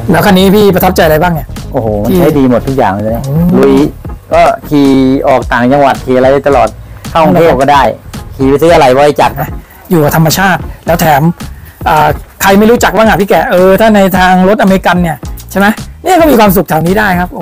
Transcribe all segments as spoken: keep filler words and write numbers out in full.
แล้วคันนี้พี่ประทับใจอะไรบ้างเนี่ยโอ้โหมันใช้ดีหมดทุกอย่างเลยลุยก็ขี่ออกต่างจังหวัดขี่อะไรตลอดเข้ากรุงเทพก็ได้ขี่ไปซื้ออะไรบริจาคนะอยู่กับธรรมชาติแล้วแถมใครไม่รู้จักบ้างอ่ะพี่แกเออถ้าในทางรถอเมริกันเนี่ยใช่ไหมเนี่ยก็มีความสุขแถวนี้ได้ครับโอ้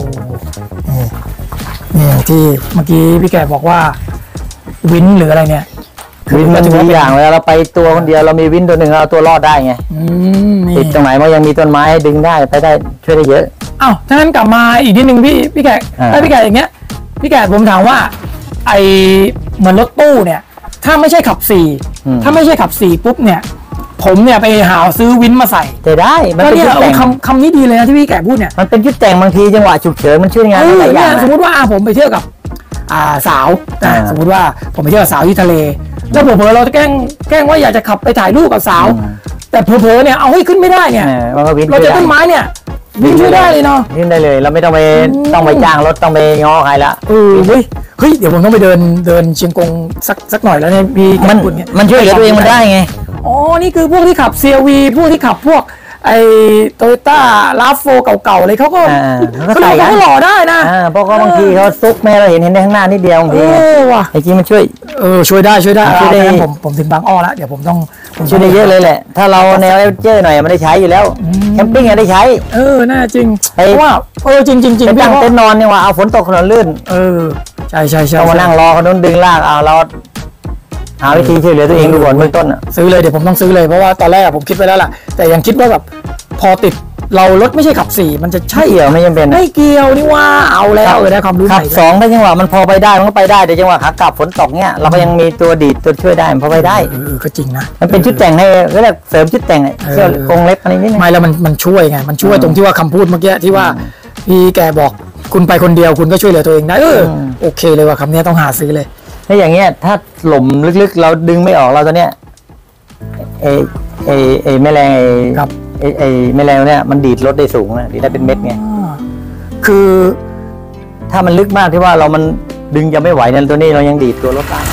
นี่ที่เมื่อกี้พี่แกบอกว่าวินหรืออะไรเนี่ยวินมันทุกอย่างเวลาเราไปตัวคนเดียวเรามีวินตัวหนึ่งเราตัวรอดได้ไงติดตรงไหนมันยังมีต้นไม้ดึงได้ไปได้ช่วยได้เยอะอ้าวถ้างั้นกลับมาอีกนิดนึงพี่พี่แกถ้าพี่แกอย่างเงี้ยพี่แกผมถามว่าไอเหมือนรถตู้เนี่ยถ้าไม่ใช่ขับสี่ถ้าไม่ใช่ขับสี่ปุ๊บเนี่ยผมเนี่ยไปหาซื้อวินมาใส่แต่ได้มันเป็นชุดแต่งคำคำนี้ดีเลยนะที่พี่แกพูดเนี่ยมันเป็นชุดแต่งบางทีจังหวะฉุกเฉินมันช่วยงานหลายอย่างสมมติว่าผมไปเที่ยวกับอ่าสาวสมมติว่าผมไปเที่ยวกับสาวที่ทะเลแล้วเผลอๆเราจะแกล้งแกล้งว่าอยากจะขับไปถ่ายรูปกับสาวแต่เผลอๆเนี่ยเอาให้ขึ้นไม่ได้เนี่ยเราจะต้นไม้เนี่ยวิ่งช่วยได้เลยเนาะวิ่งได้เลยเราไม่ต้องไปต้องไปจ้างรถต้องไปง้อใครละเออเฮ้ยเฮ้ยเดี๋ยวผมต้องไปเดินเดินเชียงกงสักสักหน่อยแล้วเนี่ยพี่มันมันช่วยเหลือตัวเองมันได้ไงอ๋อนี่คือพวกที่ขับ ซี อาร์ วี พวกที่ขับพวกไอ้โตโยต้าลาฟโฟเก่าๆเลยเขาก็เขาใส่เขาหล่อได้นะเพราะเขาบางทีเขาซุกแม่เราเห็นเห็นในข้างหน้านิดเดียวบางทีจริงมันช่วยเออช่วยได้ช่วยได้ช่วยได้ผมผมถึงบางอ้อแล้วเดี๋ยวผมต้องช่วยได้เยอะเลยแหละถ้าเราแนวเอเจอร์หน่อยมันได้ใช้อยู่แล้วแคมปิ้งได้ใช้เออน่าจริงเพราะว่าเออจริงจริงจริงตั้งเต็นท์นอนเนี่ยว่าเอาฝนตกถนนลื่นเออใช่ใช่ใช่เรามานั่งรอคนนู้นดึงลากเอาเราหาวิธีช่วยเหลือตัวเองดูก่อนเบื้องต้นอ่ะซื้อเลยเดี๋ยวผมต้องซื้อเลยเพราะว่าตอนแรกผมคิดไปแล้วล่ะแต่ยังคิดว่าแบบพอติดเรารถไม่ใช่ขับสี่มันจะใช่เกี่ยวไม่จำเป็นไม่เกี่ยวนี่ว่าเอาแล้วเลยได้ความรู้ใหม่ขับสองได้จังหวะมันพอไปได้มันก็ไปได้แต่จังหวะขากลับฝนตกเนี่ยเราก็ยังมีตัวดีดตัวช่วยได้พอไปได้เออก็จริงนะมันเป็นชุดแต่งให้ก็เรียกเสริมชุดแต่งเสื้อกรงเล็บอะไรนี่ไม่แล้วมันมันช่วยไงมันช่วยตรงที่ว่าคำพูดเมื่อกี้ที่ว่าพี่แกบอกคุณไปคนเดียวคุณก็ช่วยเหลือตัวเองได้เออโอเคเลยว่าคำนี้ต้องหาซื้อเลยถ้าอย่างเงี้ยถ้าหล่มลึกๆเราดึงไม่ออกเราตอนเนี้ยเอเอเอแมลงไอครับไอไอแมลงเนี่ยมันดีดรถได้สูงนะดีได้เป็นเม็ดไงคือถ้ามันลึกมากที่ว่าเรามันดึงจะไม่ไหวเนี่ยตัวนี้เรายังดีดตัวรถได้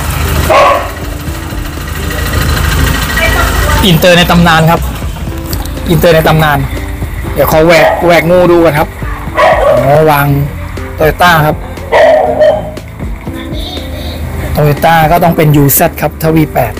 อินเตอร์ในตำนานครับอินเตอร์ในตำนานเดี๋ยวขอแหวกแหวกงูดูกันครับอ๋อวางโตโยต้าครับโตโยต้าก็ต้องเป็น ยู แซด ครับทวีแปด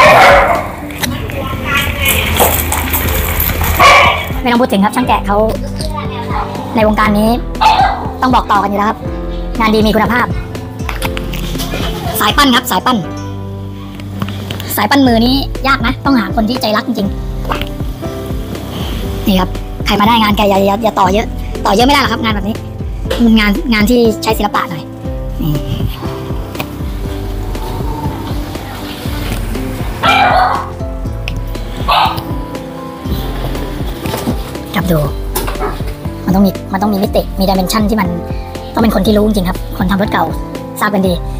ไม่ต้องพูดถึงครับช่างแกะเขาในวงการนี้ต้องบอกต่อกันอยู่แล้วครับงานดีมีคุณภาพสายปั้นครับสายปั้นสายปั้นมือนี้ยากนะต้องหาคนที่ใจรักจริงๆนี่ครับใครมาได้งานแกอย่าอย่าต่อเยอะต่อเยอะไม่ได้หรอกครับงานแบบนี้งานงานที่ใช้ศิลปะหน่อยจับดูมันต้องมีมันต้องมีมิติมีดิเมนชันที่มันต้องเป็นคนที่รู้จริงครับคนทำรถเก่าทราบกันดี